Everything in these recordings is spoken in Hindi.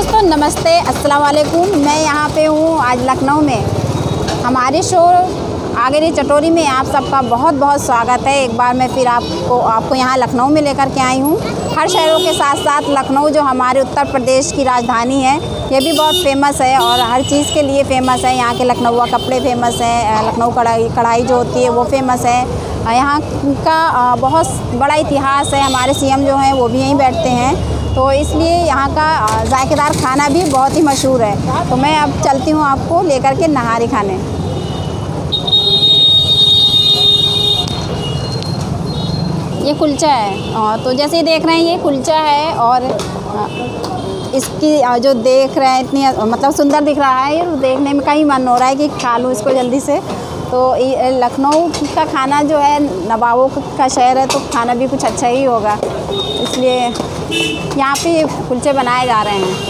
दोस्तों नमस्ते, अस्सलाम वालेकुम। मैं यहाँ पे हूँ आज लखनऊ में। हमारे शो आगरे चटोरी में आप सबका बहुत बहुत स्वागत है। एक बार मैं फिर आपको यहाँ लखनऊ में लेकर के आई हूँ। हर शहरों के साथ साथ लखनऊ जो हमारे उत्तर प्रदेश की राजधानी है, ये भी बहुत फेमस है और हर चीज़ के लिए फ़ेमस है। यहाँ के लखनऊ कपड़े फ़ेमस हैं, लखनऊ कढ़ाई जो होती है वो फ़ेमस है। यहाँ का बहुत बड़ा इतिहास है। हमारे सीएम जो हैं वो भी यहीं बैठते हैं, तो इसलिए यहाँ का जायकेदार खाना भी बहुत ही मशहूर है। तो मैं अब चलती हूँ आपको लेकर के नहारी खाने। ये कुलचा है, तो जैसे देख रहे हैं ये कुलचा है और इसकी जो देख रहे हैं इतनी मतलब सुंदर दिख रहा है, ये देखने में कहीं मन हो रहा है कि खा लूँ इसको जल्दी से। तो लखनऊ का खाना जो है नवाबों का शहर है, तो खाना भी कुछ अच्छा ही होगा, इसलिए यहाँ पे कुलचे बनाए जा रहे हैं।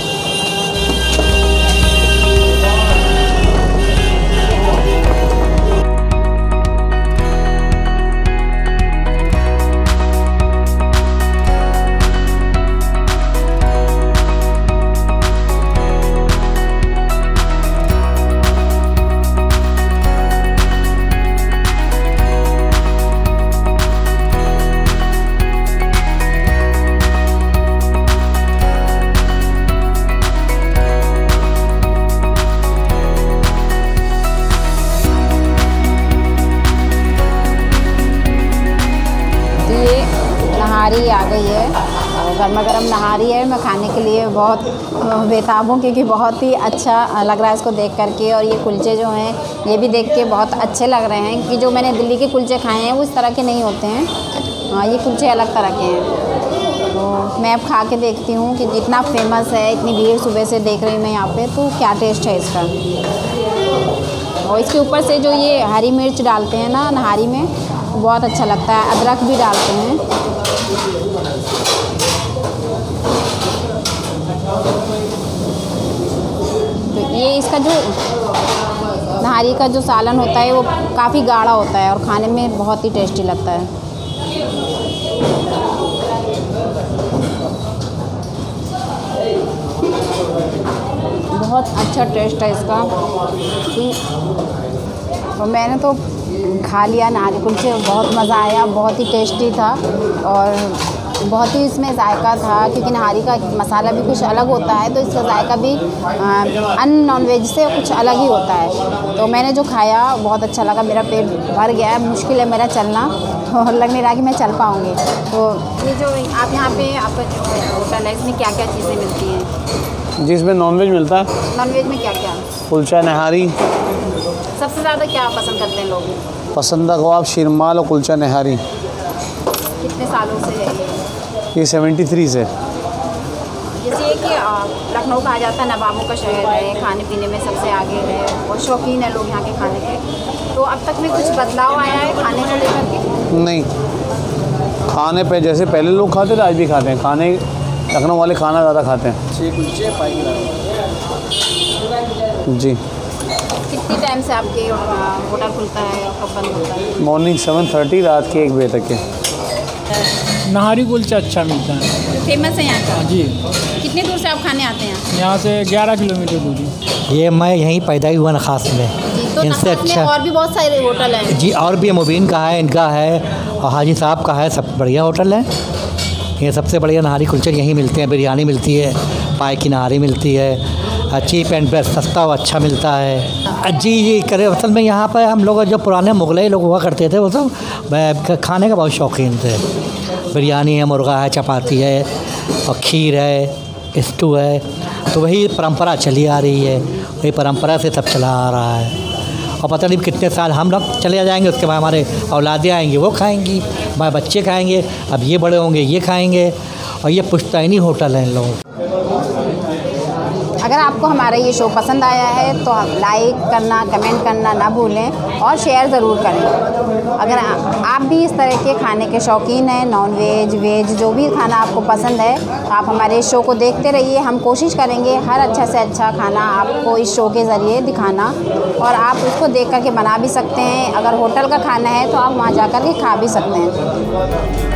नहारी आ गई है और गर्मा गर्म नहारी है। मैं खाने के लिए बहुत बेताब हूँ क्योंकि बहुत ही अच्छा लग रहा है इसको देख करके। और ये कुलचे जो हैं ये भी देख के बहुत अच्छे लग रहे हैं कि जो मैंने दिल्ली के कुलचे खाए हैं वो इस तरह के नहीं होते हैं। ये कुलचे अलग तरह के हैं। तो मैं अब खा के देखती हूँ कि जितना फेमस है, इतनी भीड़ सुबह से देख रही हूँ मैं यहाँ पे, तो क्या टेस्ट है इसका। और इसके ऊपर से जो ये हरी मिर्च डालते हैं ना नहारी में, बहुत अच्छा लगता है। अदरक भी डालते हैं। तो ये इसका जो नहारी का जो सालन होता है वो काफ़ी गाढ़ा होता है और खाने में बहुत ही टेस्टी लगता है। बहुत अच्छा टेस्ट है इसका। और मैंने तो खा लिया नहारी कुलचे, बहुत मज़ा आया, बहुत ही टेस्टी था और बहुत ही इसमें जायका था क्योंकि नहारी का मसाला भी कुछ अलग होता है, तो इसका जायका भी नॉन वेज से कुछ अलग ही होता है। तो मैंने जो खाया बहुत अच्छा लगा, मेरा पेट भर गया। मुश्किल है मेरा चलना और लग नहीं रहा कि मैं चल पाऊँगी। तो ये जो आप यहाँ पे आपका जो होटल है इसमें क्या क्या चीज़ें मिलती हैं? जी, इसमें नॉन वेज मिलता है। नॉन वेज में क्या क्या? कुलचा, नहारी। सबसे ज़्यादा क्या पसंद करते हैं लोग? पसंदीदा कबाब, शीरमाल और कुलचा नहारी। कितने सालों से है ये 73 से। जैसे ये कि लखनऊ कहा जाता है नवाबों का शहर है, खाने पीने में सबसे आगे है और शौकीन है लोग यहाँ के खाने के। तो अब तक में कुछ बदलाव आया है खाने को लेकर के? नहीं, खाने पे जैसे पहले लोग खाते थे आज भी खाते हैं। खाने लखनऊ वाले खाना ज़्यादा खाते हैं। 6 कुलचे, 5 जी। कितनी टाइम से आपके होटल खुलता है और कब बंद होता है? मॉर्निंग 7:30, रात के 1 बजे तक के। नहारी कुलचा अच्छा मिलता है, फेमस है यहाँ का। जी। कितने दूर से आप खाने आते हैं? यहाँ से 11 किलोमीटर दूरी। ये मैं यहीं पैदा ही हुआ नखास में। जी, तो इनसे नखास में और भी बहुत सारे होटल हैं। जी, और भी मुबीन का है, इनका है और हाजी साहब का है। सब बढ़िया होटल है। ये सबसे बढ़िया नहारी कुलचे यहीं मिलते हैं। बिरयानी मिलती है, पाए की नहारी मिलती है, चीप एंड बेस्ट, सस्ता और अच्छा मिलता है। जी करे असल में यहाँ पर हम लोग जो पुराने मुगलई लोग हुआ करते थे वो सब खाने का बहुत शौकीन थे। बिरयानी है, मुर्गा है, चपाती है और खीर है, स्टू है। तो वही परंपरा चली आ रही है, वही परंपरा से सब चला आ रहा है। और पता नहीं कितने साल हम लोग चले जाएंगे, उसके बाद हमारे औलादें आएंगी, वो खाएंगी, हमारे बच्चे खाएंगे, अब ये बड़े होंगे ये खाएंगे। और ये पुश्तैनी होटल है इन लोगों। अगर आपको हमारा ये शो पसंद आया है तो लाइक करना, कमेंट करना ना भूलें और शेयर ज़रूर करें। अगर आप भी इस तरह के खाने के शौकीन हैं, नॉन वेज, वेज जो भी खाना आपको पसंद है, तो आप हमारे इस शो को देखते रहिए। हम कोशिश करेंगे हर अच्छा से अच्छा खाना आपको इस शो के ज़रिए दिखाना, और आप उसको देख कर के बना भी सकते हैं। अगर होटल का खाना है तो आप वहाँ जा कर के खा भी सकते हैं।